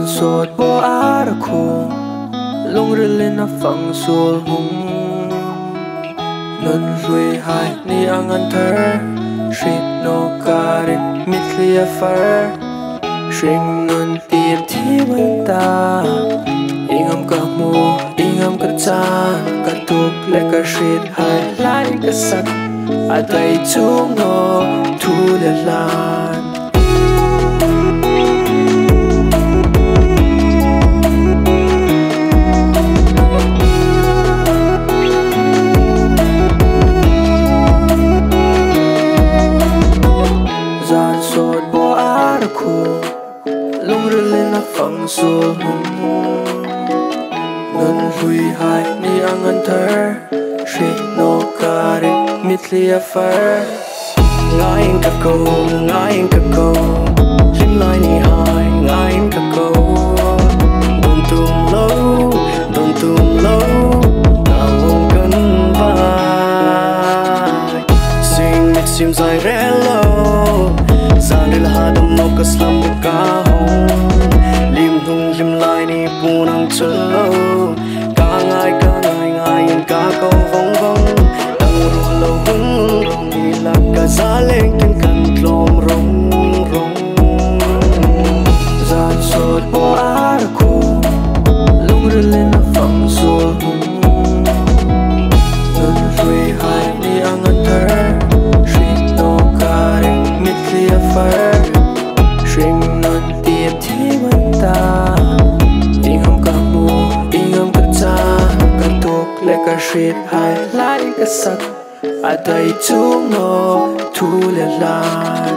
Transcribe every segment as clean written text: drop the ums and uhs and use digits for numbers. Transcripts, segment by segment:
Zânsawt baw-âr khuong Lungrilin fang suolhnung Nunhlui hai ni thar Hrietnaw karin mitthli thar Hringnun tiem antak Ieng chân tuok hriet hai hla'n sat adai chuong thu hla'n Zânsawt baw-âr khuong Lungrilin fang suolhnung Nunhlui hai ni thar Hrietnaw karin mitthli thar Ngai ka ko Hrimlai ni hai Ngai ka ko Don tum lo Nawh kan vai Sing mit sim zai relo Zanil hadam no kaslam ka hong Lim hung hrimlai ni punang chalo Ka ngai en ka ko vong Dang ru lo hung ni la ka zaleng kin kan tlom rong Zânsawt baw-âr khuong Lungrilin fang suolhnung Nunhlui hai ni thar Hrietnaw karin mitthli thar Hringnun tiem antak Ieng tuok hriet hai hla'n sat adai chuong thu hla'n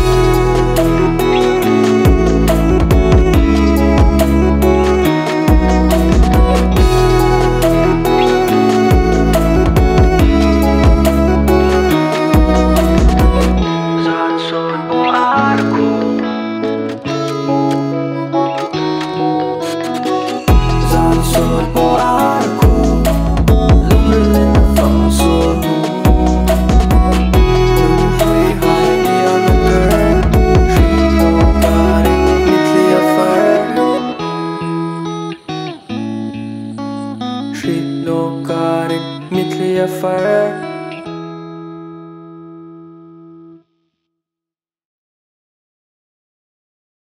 Zânsawt baw-âr khuong Zânsawt baw-âr khuong Lungrilin fang suolhnung Nunhlui hai ni thar Hrietnaw karin mitthli thar Hrietnaw karin mitthli thar